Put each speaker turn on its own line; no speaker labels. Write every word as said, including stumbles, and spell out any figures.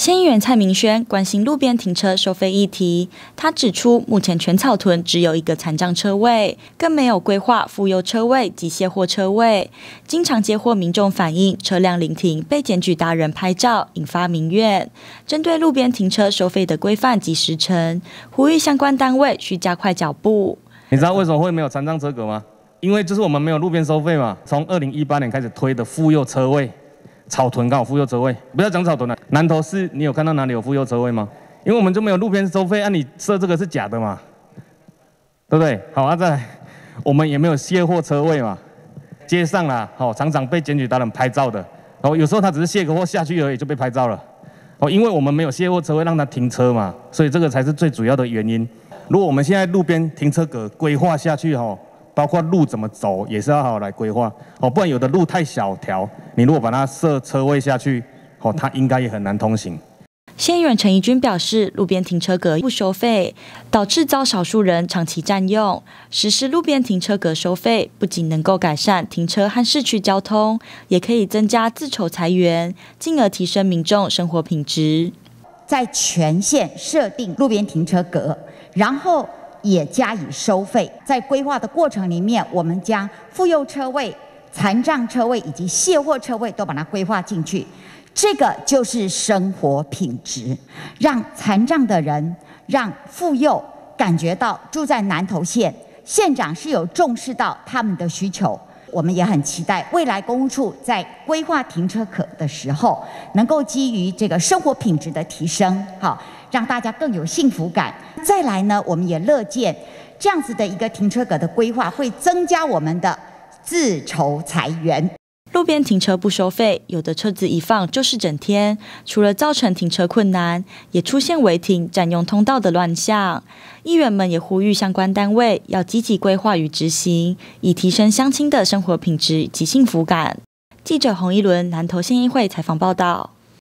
县议员蔡明轩关心路边停车收费议题，他指出，目前全草屯只有一个残障车位，更没有规划妇幼车位及卸货车位，经常接获民众反映车辆临停被检举达人拍照，引发民怨。针对路边停车收费的规范及时程，呼吁相关单位需加快脚步。
你知道为什么会没有残障车格吗？因为就是我们没有路边收费嘛。从二零一八年开始推的妇幼车位。草屯刚好妇幼车位，不要讲草屯了，南投市你有看到哪里有妇幼车位吗？因为我们就没有路边收费，啊，你设这个是假的嘛，对不对？好啊，再来，我们也没有卸货车位嘛，街上啦，好，常常被检举达人拍照的，然后有时候他只是卸个货下去而已就被拍照了，哦，因为我们没有卸货车位让他停车嘛，所以这个才是最主要的原因。如果我们现在路边停车格规划下去哈。包括路怎么走也是要好好来规划哦，不然有的路太小条，你如果把它设车位下去，哦，它应该也很难通行。
县议员陈怡君表示，路边停车格不收费，导致遭少数人长期占用。实施路边停车格收费，不仅能够改善停车和市区交通，也可以增加自筹财源，进而提升民众生活品质。
在全县设定路边停车格，然后也加以收费，在规划的过程里面，我们将妇幼车位、残障车位以及卸货车位都把它规划进去。这个就是生活品质，让残障的人、让妇幼感觉到住在南投县，县长是有重视到他们的需求。我们也很期待未来公务处在规划停车格的时候，能够基于这个生活品质的提升，好，让大家更有幸福感。再来呢，我们也乐见这样子的一个停车格的规划，会增加我们的自筹财源。
路边停车不收费，有的车子一放就是整天，除了造成停车困难，也出现违停、占用通道的乱象。议员们也呼吁相关单位要积极规划与执行，以提升乡亲的生活品质及幸福感。记者洪一伦南投县议会采访报道。